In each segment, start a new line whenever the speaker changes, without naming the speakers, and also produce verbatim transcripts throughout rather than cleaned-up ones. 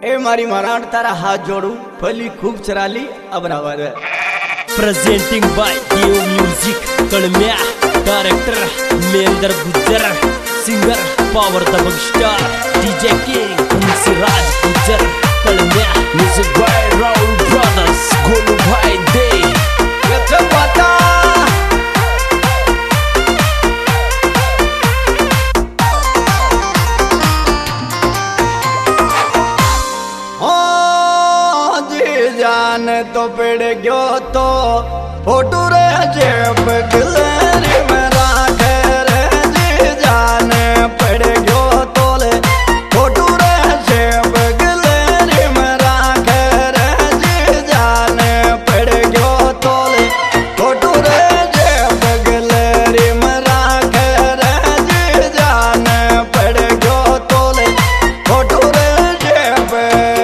ए मारी मराठ तारा हाथ जोड़ू फली खूब चराली अब रावर
presenting by Dev music Kalamya director Mender Gujjar singer power दबंग star DJ king Siraj Gujjar Kalamya music by Rahul brothers Golu भाई दे
पता जान तो पेड़ गयो तो फोटू रे जेब गिलेरी में राखे रे जी जान पेड़ गयो तो ले फोटू रे जेब गिलेरी में राखे रे जी जान पेड़ गयो तो ले फोटू रे जेब गिलेरी में राखे रे जी जान पेड़ गयो तो ले फोटू रे जेब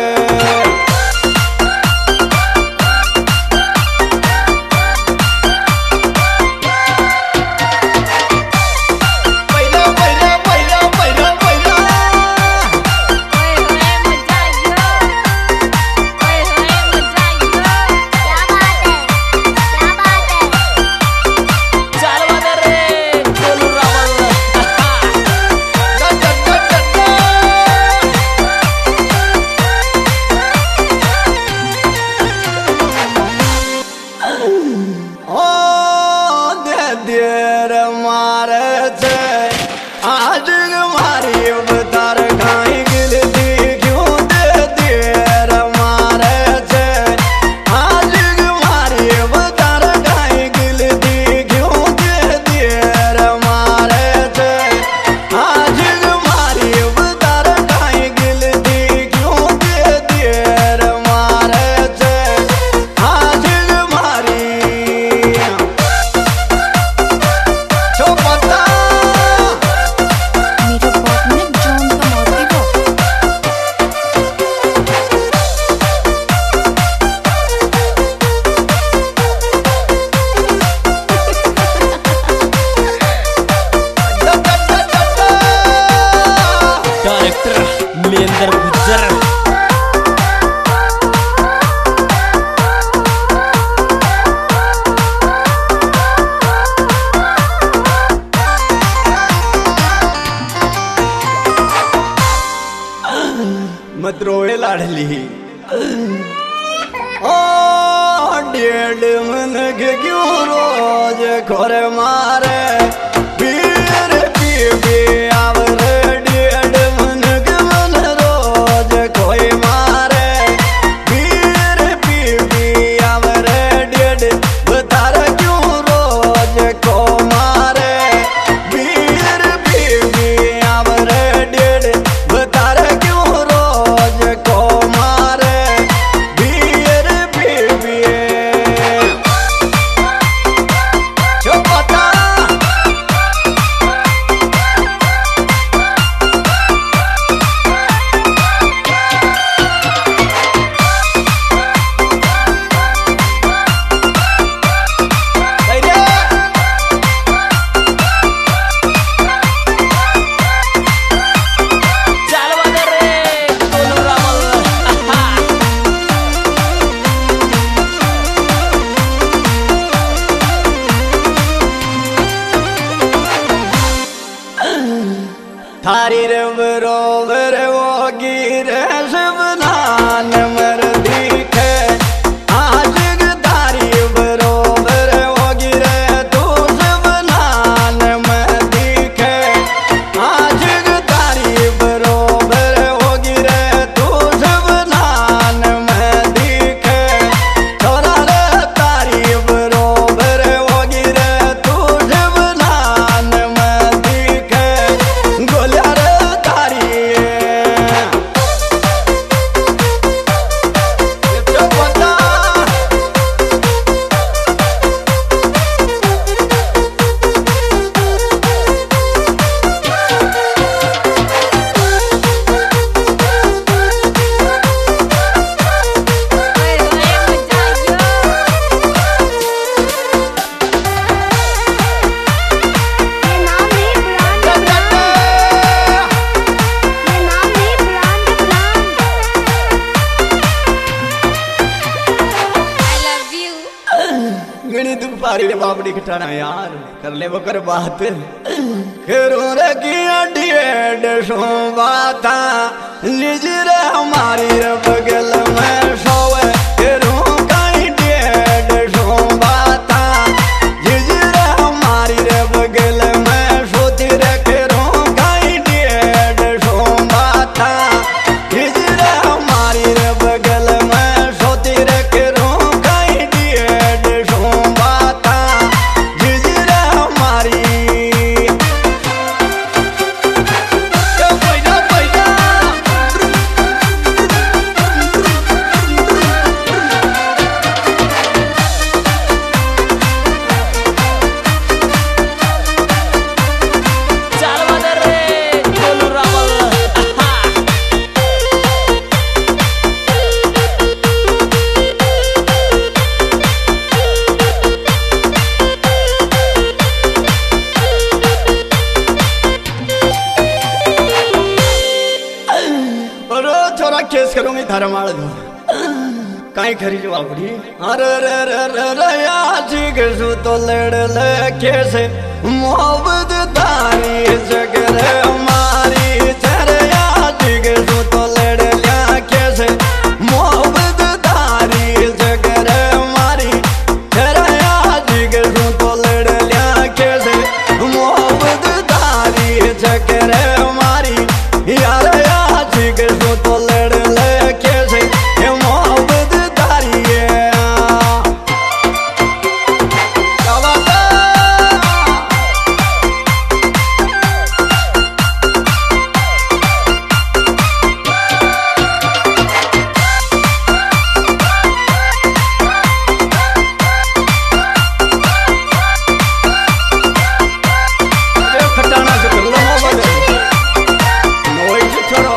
देर मारे छे आज मारी अवतार खाई गिलती क्यों दे देर मारे छे आज मारी अवतार खाई गिलती क्यों दे देर मारे छे आज मारी अवतार खाई गिलती क्यों दे देर मारे छे आज मारी
मेंदर गुज्जर
मत रोए लाडली ओ डेढ़ मन के क्यों रोज खोर मारे पीर पी पी आवरे डेढ़ मन के मन रोज कोई मारे पीर पी पी आवरे डेढ़ बतार क्यों रोज को मारे पीर पी पी आवरे डेढ़ बतार क्यों रोज को मारे पीर पी पी जो पता थारी रे बरोबर वो गिरे शबनान मर दिखे आज तारी बरोबर वो गिरे तू शबनान मर दिखे आज तारी बरोबर वो गिरे तू शबनान मर दिखे छोरा रे तारी बरोबर वो गिरे तू शबनान मर दिखे गोलिया रे तारी मारी रे बाबड़ी खटाना यार कर ले वो कर बात खैरों रे की अड्डिए डसो बाता लीज रे हमारी रे बगल में सोए खैरों का अड्डिए डसो बाता लीज रे हमारी रे बगल में सोती रे खैरों का अड्डिए डसो बाता लीज रे हमारी रे बगल में सोती रे खैरों का अड्डिए डसो बाता लीज रे हमारी
चाल वादर रे गोलू रावल आहा
अरे छोरा केस करूंगी थारा मार दो काई खरी जो बाबड़ी अरे रे रे रे रे आज के सु तो लड़ ले कैसे मोहब्बत तारी जगर हमारी तेरे आज के सु तो लड़ लिया कैसे मोहब्बत तारी जगर हमारी तेरे आज के सु तो लड़ लिया कैसे मोहब्बत तारी जगर हमारी यार आज के सु तो लड़ ले कैसे ये मोहब्बत तारी है क्या बात है ये खटाना से कर लो मोहब्बत नोई से छोड़ो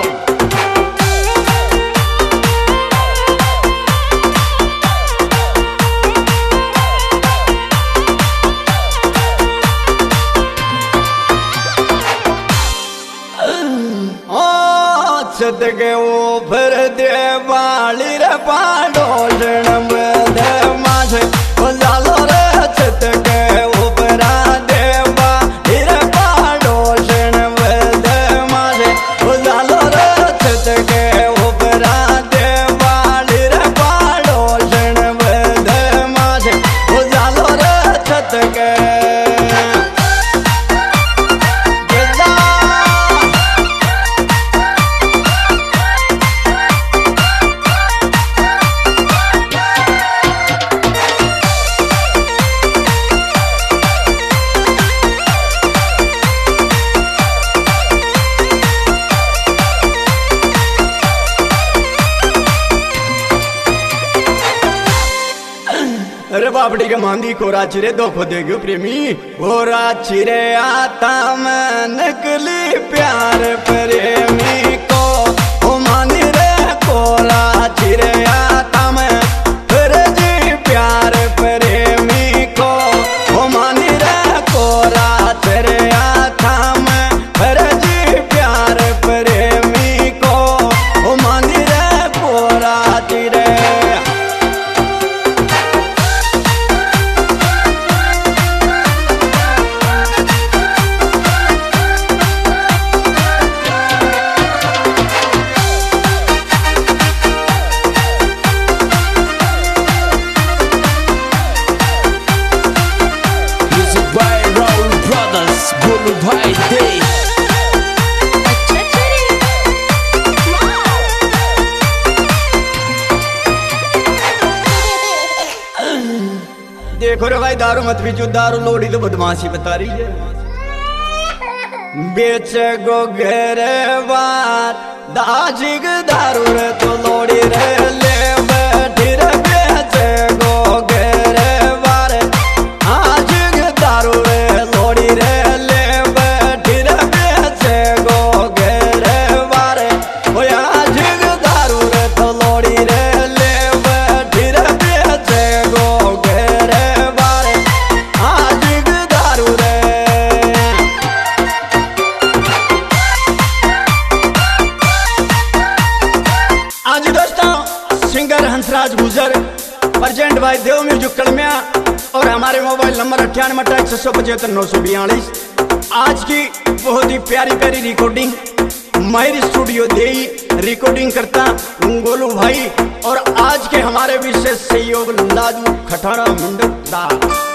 छत के ऊपर दे बाली रे पाडोशन में दे माथे लालो रे छत के ऊपर दे बाली रे पाडोशन में दे माथे लालो रे छत के ऊपर दे बाली रे पाडोशन में दे माथे लालो रे छत के अरे बापड़ी के मांदी कोरा चिरे दो खुदे गयो प्रेमी कोरा चिरे आता मैं नकली प्यार प्रेमी को ओ मानी रे कोरा चिरे आता मैं फिर जी प्यार प्रेमी को ओ मानी रे कोरा चिरे आता मैं फिर जी प्यार प्रेमी को ओ मानी रे कोरा चिरे
music by Rahul brothers Golu भाई देश
देखो रे भाई दारू मत पीछो दारू लोड़ी तो बदमाशी बता रही है बेच गो घेरे बार दाजिग दारू रे तो लोड़ी रे ले बैठी रे बेच गो घेरे बार आजिग दारू रे लोड़ी रे ले बैठी रे बेच गो घेरे बार ओ आजिग दारू रे तो लोड़ी रे ले बैठी रे बेच गो घेरे बार आजिग दारू रे आज दोस्तों singer Hansraj Gujar present by Dev music Kalamiya और हम हमारे मोबाइल नंबर अट्ठानवे अट्ठाईस छह सौ पचहत्तर नौ सौ बयालीस। आज की बहुत ही प्यारी प्यारी रिकॉर्डिंग माहिर स्टूडियो दे रिकॉर्डिंग करता गोलू भाई और आज के हमारे विशेष सहयोग लाजू खटारा मंडप दा।